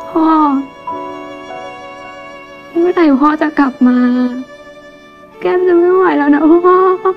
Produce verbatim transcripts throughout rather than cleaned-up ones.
พ่อเมื่อไหร่พ่อจะกลับมาแก้มจะไม่ไหวแล้วนะพ่อ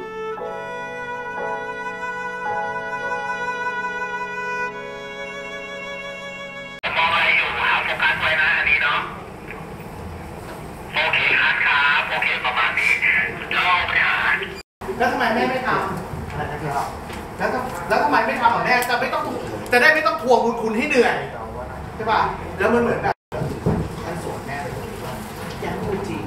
แล้วทำไมแม่ไม่ทำอะไรนะครับแล้วแล้วทำไมไม่ทำหรอแม่จะไม่ต้องจะได้ไม่ต้องทวงบุญคุณให้เหนื่อยใช่ป่ะแล้วมันเหมือนแบบท่านสวนแม่เลยว่าอย่าพูดจริง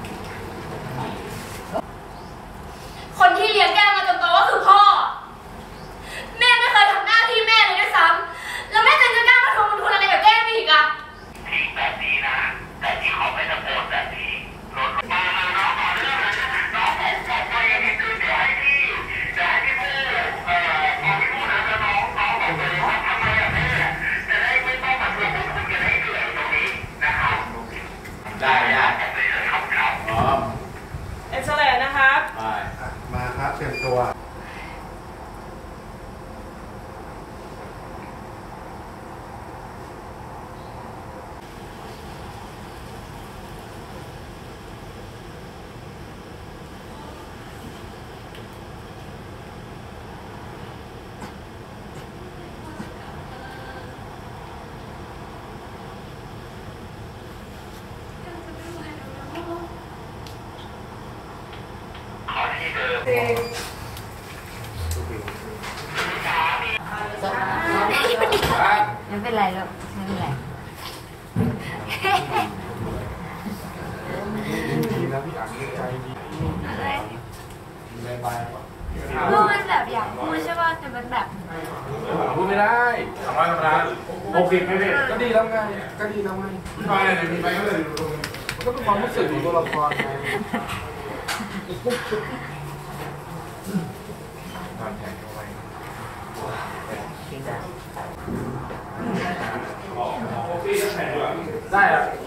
คนที่เลี้ยงแก้มมาจนโตก็คือพ่อแม่ไม่เคยทำหน้าที่แม่เลยด้วยซ้ำแล้วแม่จะจะกล้ามาทวงบุญคุณอะไรกับแก้มอีกอะทิ้งแบบนี้นะแต่ที่เขาไม่ตะโกนแบบนี้รถมาน้องขอเรื่องนะน้องผมบอกว่ายังไงคือเดี๋ยวให้พี่เดี๋ยวให้พี่พูดเอ่อพอพี่พูดนะแล้วน้องน้องบอกเลยว่าทำไมอะแม่จะได้ไม่ต้องมาทวงบุญคุณกันให้เหนื่อยตรงนี้นะครับได้ได้ครับครับพร้อมเอ็กซเรย์นะครับไปมาครับเตรียมตัวไม่เป็นไรหรอกไม่เป็นไรดีนะพี่อั๋นใจดีอะไรไม่ไปพูดมันแบบอยากพูดใช่ป่ะแต่มันแบบพูดไม่ได้ทำไรทำไรโอเคไม่ได้ก็ดีแล้วไงก็ดีแล้วไงไม่ไปเลยมีไปก็เลยมันก็เป็นความรู้สึกของตัวละครไงตอนแข่งเข้าไปได้อะ